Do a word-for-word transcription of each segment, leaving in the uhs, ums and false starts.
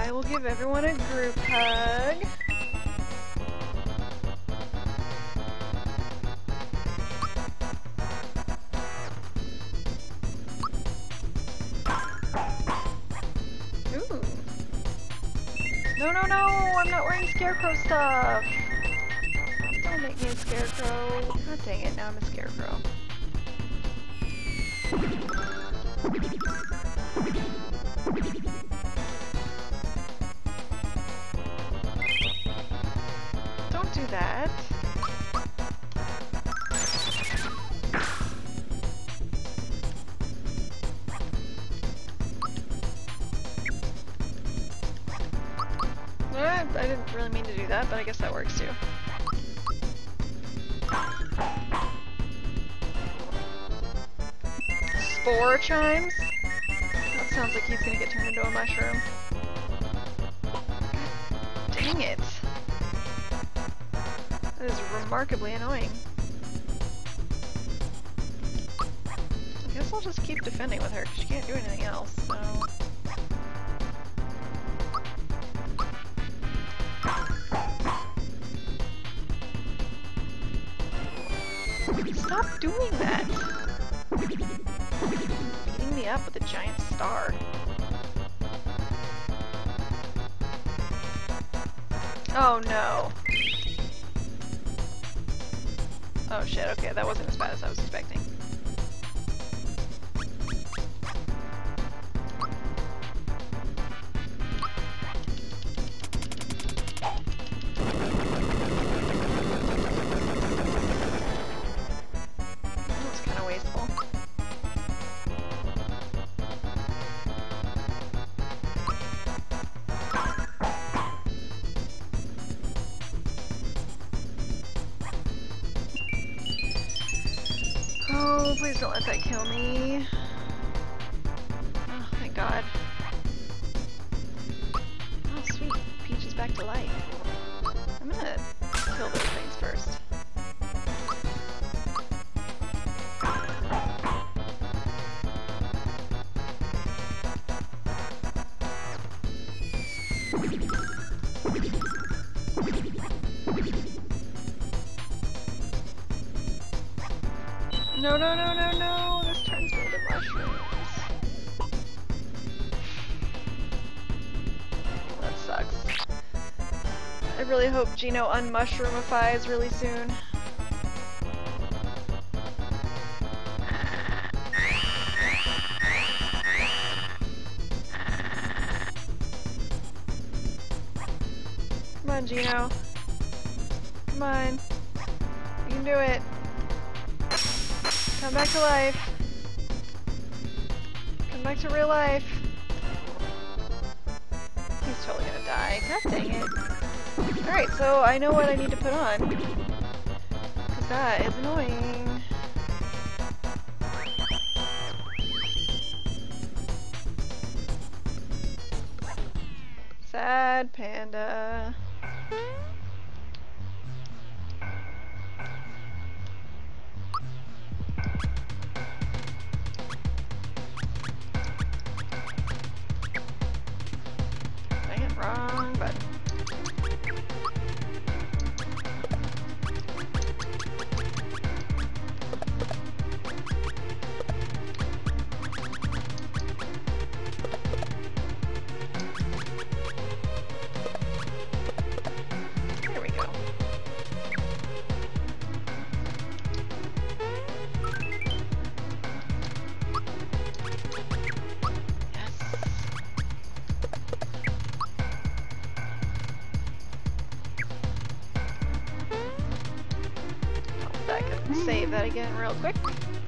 I will give everyone a group hug. Ooh. No, no, no! I'm not wearing scarecrow stuff! Don't make me a scarecrow. God dang it, now I'm a scarecrow. Don't do that. I didn't really mean to do that, but I guess that works too. Spore chimes? That sounds like he's gonna get turned into a mushroom. Dang it. That is remarkably annoying. I guess I'll just keep defending with her, because she can't do anything else, so... Stop doing that! Beating me up with a giant star. Oh no. Oh shit, okay, that wasn't as bad as I was expecting. Oh, please don't let that kill me. Oh, thank God. Oh, sweet. Peach is back to life. I'm gonna kill those things first. No, no, no, no, no! This turns me into mushrooms. That sucks. I really hope Gino unmushroomifies really soon. Come on, Gino. Come on. You can do it. Come back to life. Come back to real life. He's totally gonna die. God dang it. Alright, so I know what I need to put on. Because that is annoying. Sad panda. Wrong button. There we go. Save that again real quick.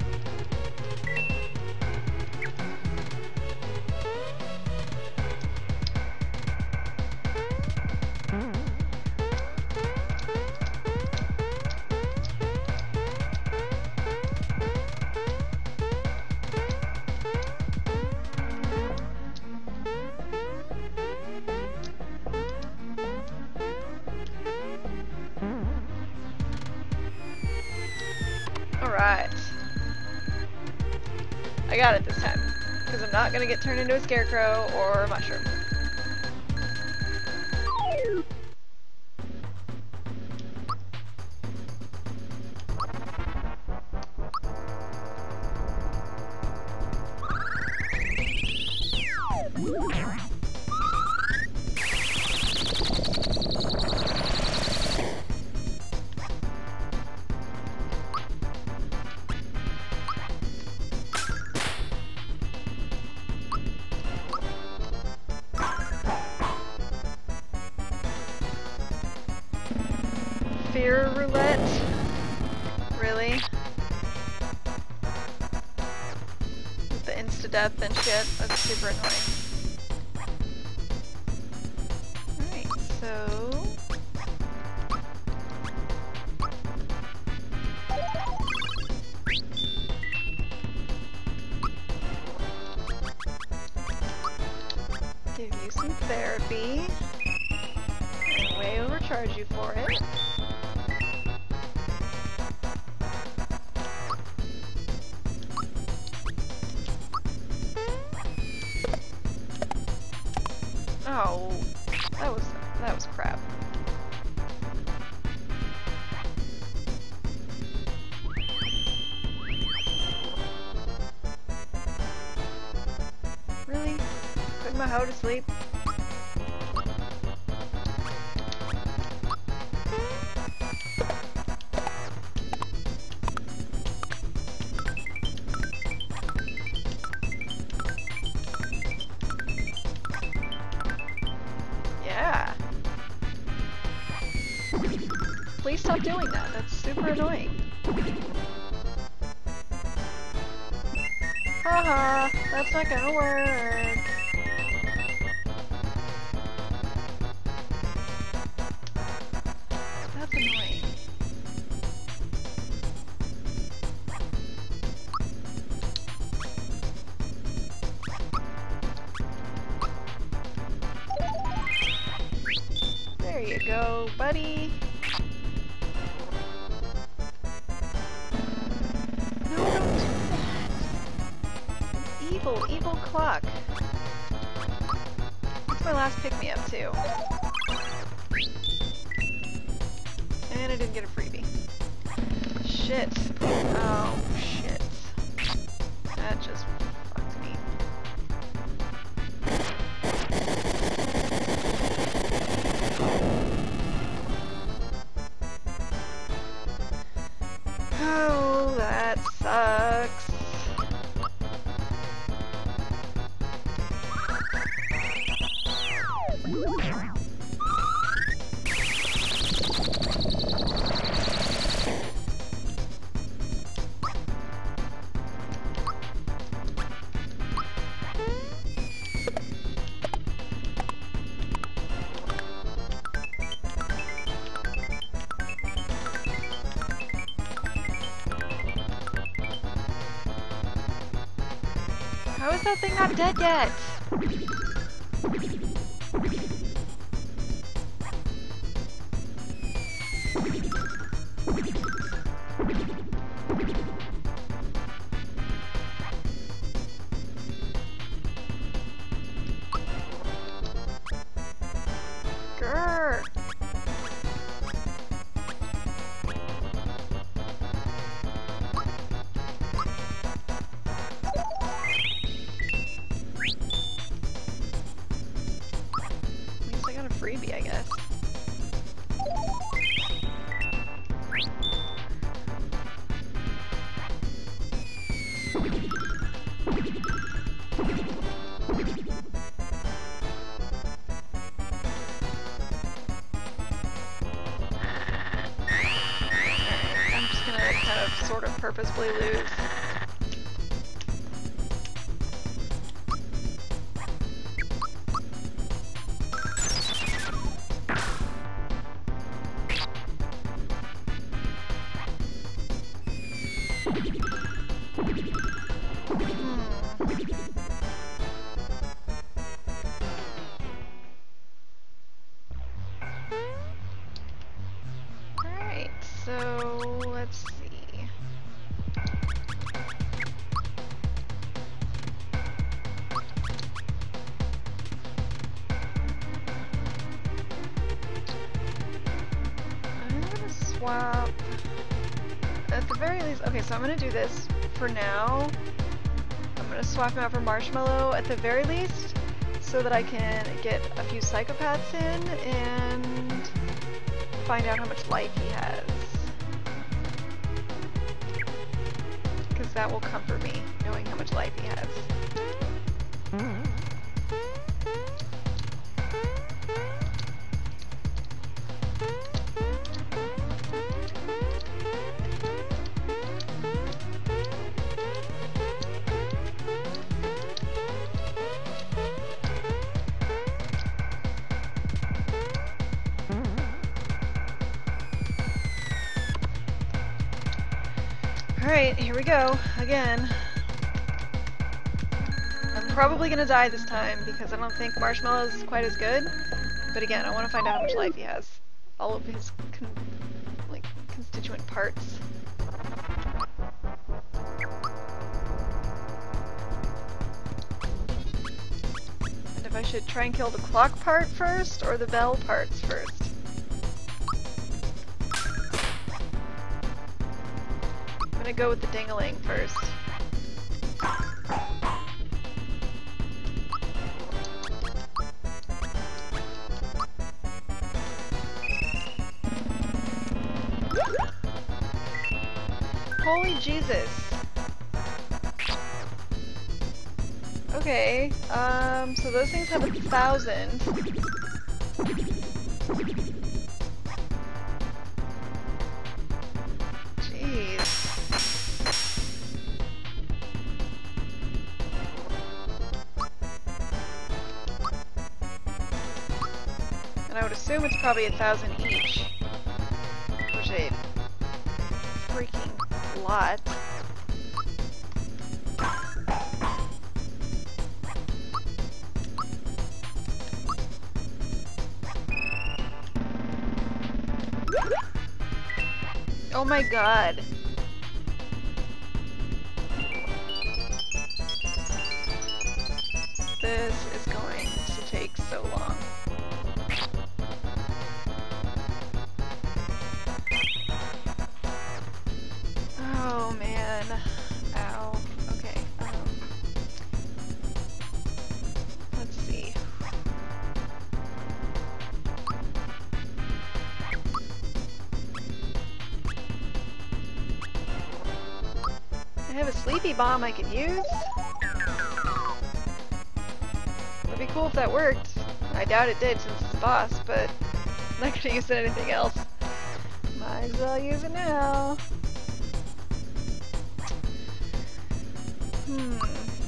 Alright. I got it this time. Because I'm not going to get turned into a scarecrow or a mushroom. ear roulette? Really? With the insta-death and shit? That's super annoying. Alright, so... give you some therapy. And way overcharge you for it. Oh, that was that was crap. Really? Put my hoe to sleep? Yeah. Please stop doing that. That's super annoying. Haha, that's not gonna work. That's annoying. There you go, buddy. No, don't do that. Evil, evil clock. That's my last pick-me-up, too. And I didn't get a freebie. Shit. Oh, shit. That just fucked me. Oh, that sucks. How is that thing not dead yet? Grr. Freebie, I guess. I'm just gonna kind of sort of purposefully lose. Alright, so let's see. I'm gonna swap. At the very least, okay, so I'm gonna do this for now. I'm gonna swap him out for Marshmallow at the very least, so that I can get a few psychopaths in and find out how much life he has. Because that will comfort me, knowing how much life he has. Alright, here we go. Again. I'm probably gonna die this time because I don't think Marshmallow is quite as good. But again, I want to find out how much life he has. All of his con like constituent parts. And if I should try and kill the clock part first or the bell parts first. I'm gonna go with the ding-a-ling first. Holy Jesus. Okay, um, so those things have a thousand. Jeez. And I would assume it's probably a thousand each. Which is a freaking lot. Oh my god. This is going to take so long. Oh man. Ow. Okay. Um, let's see. I have a sleepy bomb I could use. It'd be cool if that worked. I doubt it did since it's a boss, but I'm not gonna use it anything else. Might as well use it now. Hmm.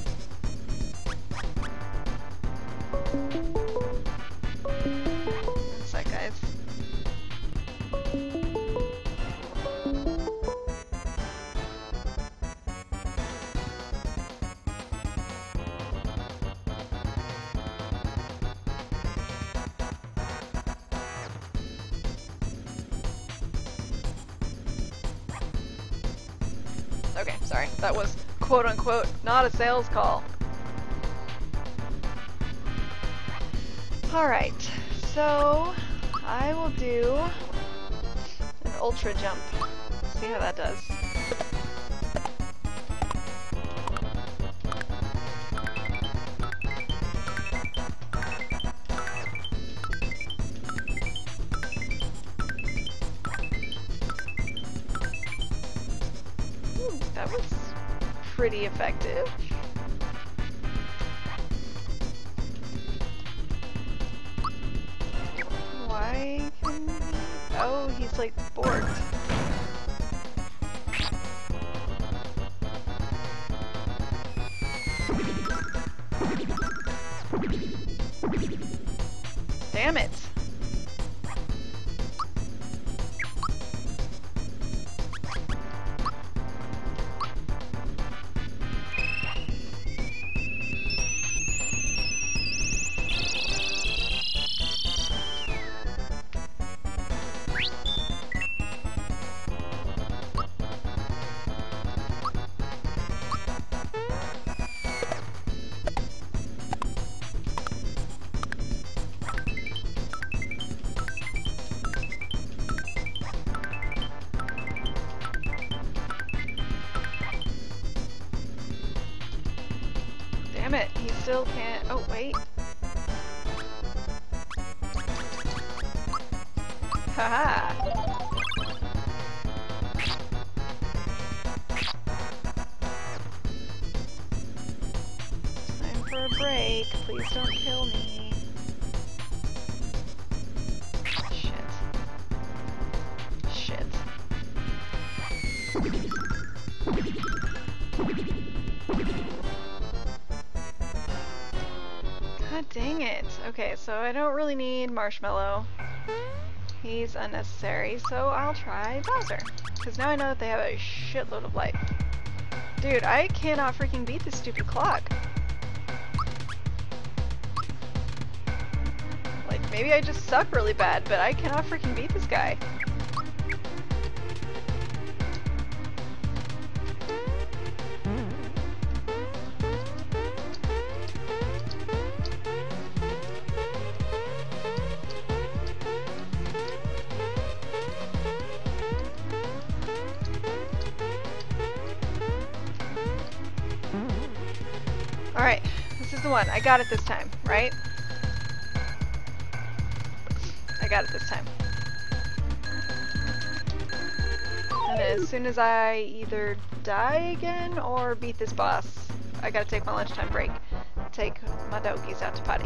One sec, guys. Okay, sorry. That was quote-unquote not a sales call. Alright, so I will do an ultra jump. See how that does. Ooh, that was pretty effective. Why can he... Oh, he's like borked. Damn it. Damn it, he still can't. Oh, wait. Haha. Time for a break. Please don't kill me. Shit. Shit. God dang it. Okay, so I don't really need Marshmallow. He's unnecessary, so I'll try Bowser. Because now I know that they have a shitload of life. Dude, I cannot freaking beat this stupid clock. Like, maybe I just suck really bad, but I cannot freaking beat this guy. Alright, this is the one. I got it this time, right? I got it this time. And as soon as I either die again or beat this boss, I gotta take my lunchtime break. Take my doggies out to potty.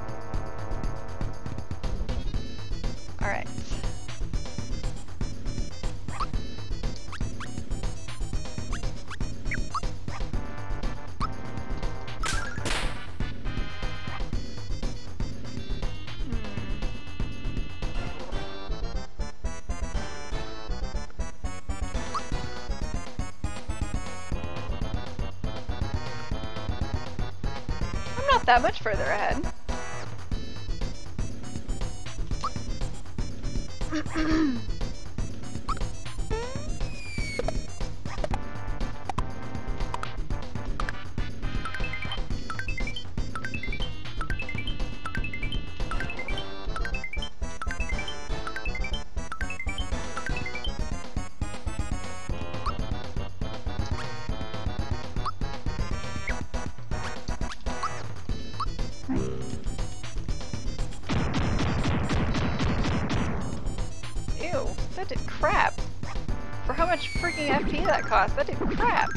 Alright. That much further ahead. Ew, that did crap. For how much freaking F P that cost, that did crap.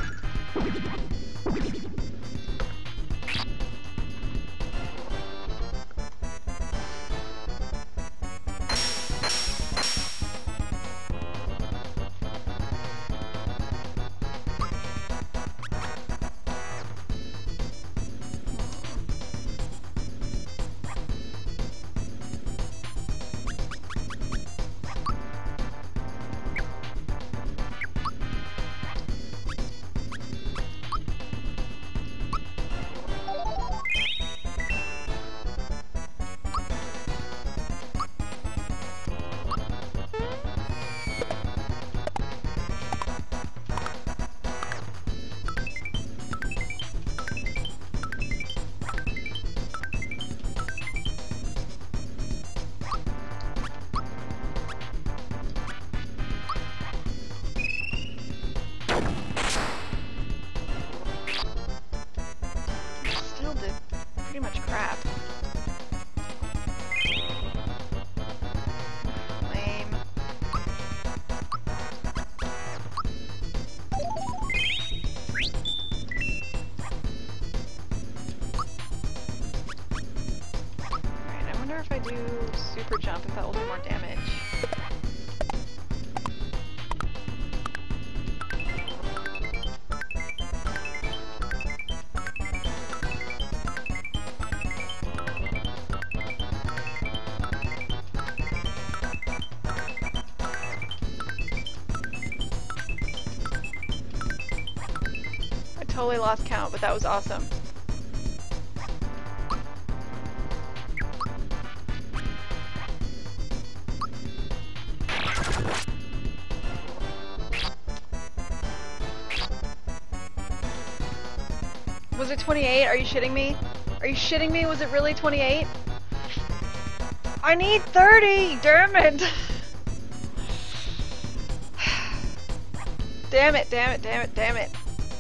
If I do super jump, if that will do more damage. I totally lost count, but that was awesome. Was it twenty-eight? Are you shitting me? Are you shitting me? Was it really twenty-eight? I need thirty! Damn it! Damn it, damn it, damn it, damn it.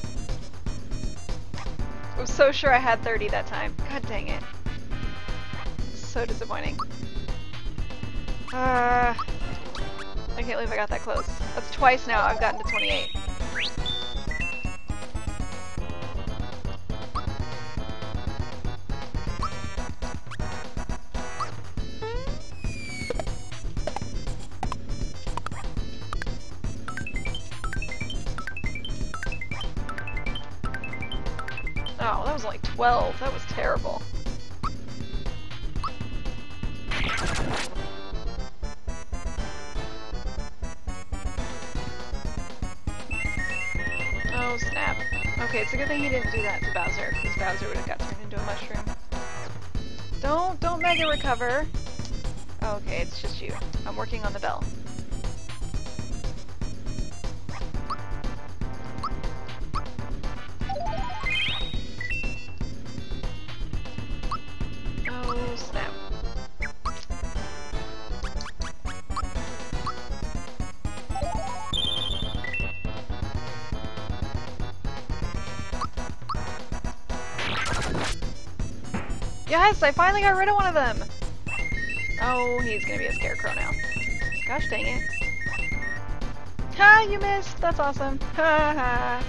I was so sure I had thirty that time. God dang it. So disappointing. Uh, I can't believe I got that close. That's twice now I've gotten to twenty-eight. Oh, that was only twelve. That was terrible. Oh snap. Okay, it's a good thing he didn't do that to Bowser, because Bowser would have got turned into a mushroom. Don't, don't mega recover. Oh, okay, it's just you. I'm working on the bell. Oh snap. Yes, I finally got rid of one of them! Oh, he's gonna be a scarecrow now. Gosh dang it. Ha, you missed! That's awesome. Ha ha.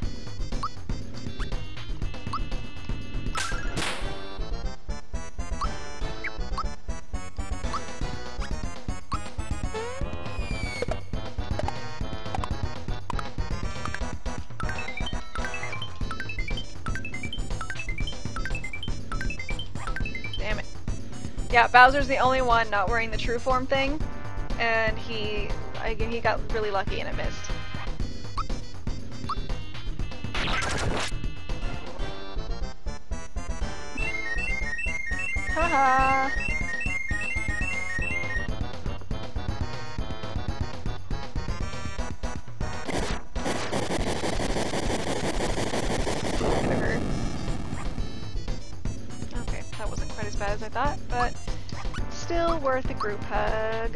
Damn it. Yeah, Bowser's the only one not wearing the true form thing, and he I, he got really lucky and it missed. Haha. Gonna hurt. Okay, that wasn't quite as bad as I thought, but still worth a group hug.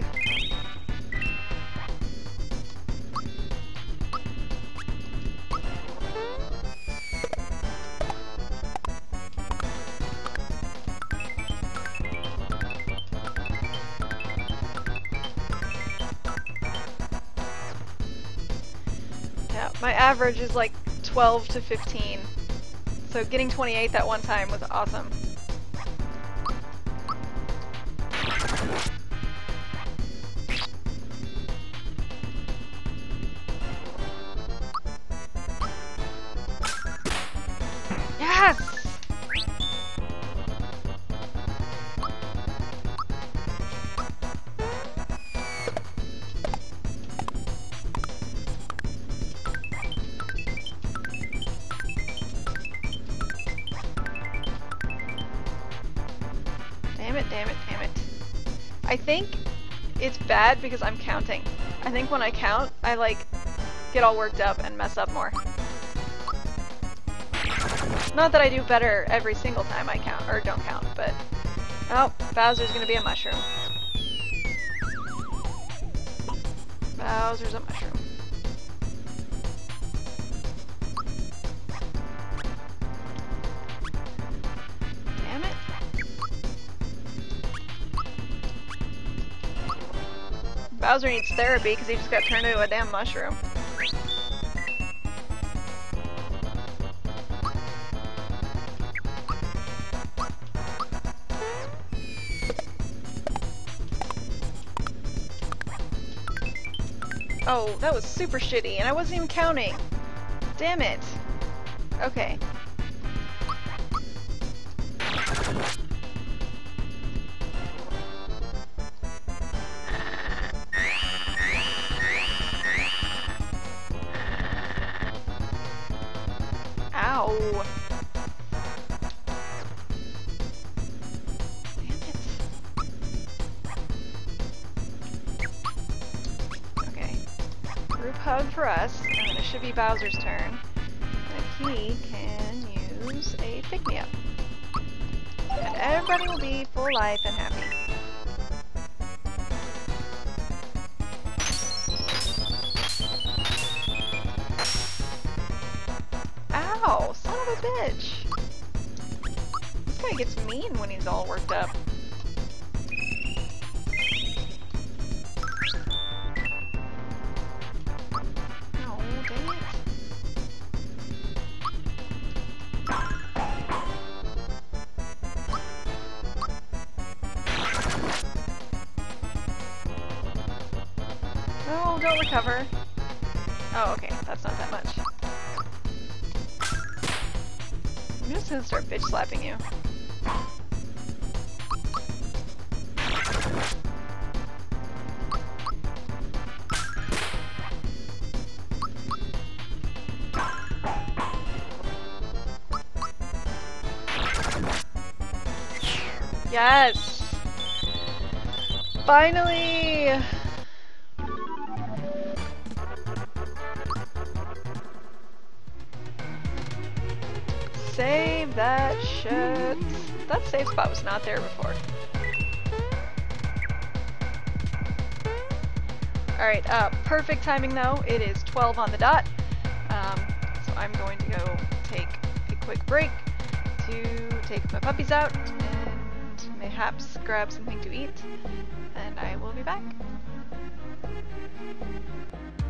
Yeah, my average is like twelve to fifteen. So getting twenty-eight that one time was awesome. Yes! Damn it, damn it, damn it. I think it's bad because I'm counting. I think when I count, I like get all worked up and mess up more. Not that I do better every single time I count, or don't count, but... Oh, Bowser's gonna be a mushroom. Bowser's a mushroom. Damn it. Bowser needs therapy because he just got turned into a damn mushroom. Oh, that was super shitty, and I wasn't even counting. Damn it. Okay. Ow. Damn it. Okay. Group hug for us, and then it should be Bowser's turn. And he can use a pick-me-up. And everybody will be full life and happy. Ow! Son of a bitch! This guy gets mean when he's all worked up. Oh, dang it. No, don't recover. Oh, okay. That's not that much. I'm just gonna start bitch slapping you. Yes! Finally! Save that shit. That save spot was not there before. Alright, uh, perfect timing though. It is twelve on the dot. Um, so I'm going to go take a quick break to take my puppies out and mayhaps grab something to eat. And I will be back.